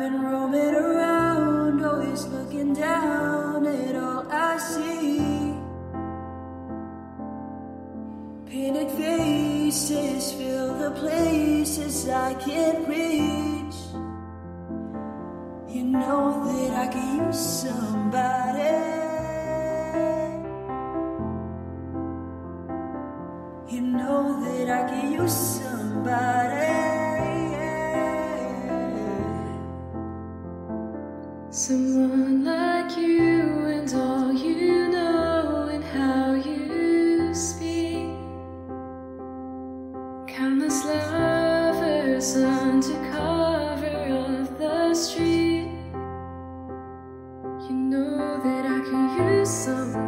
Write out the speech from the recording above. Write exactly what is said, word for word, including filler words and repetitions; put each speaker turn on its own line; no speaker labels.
been roaming around, always looking down at all I see. Painted faces fill the places I can't reach. You know that I could use somebody. You know that I could use somebody.
Someone like you and all you know and how you speak. Countless lovers under cover of the street. You know that I could use someone.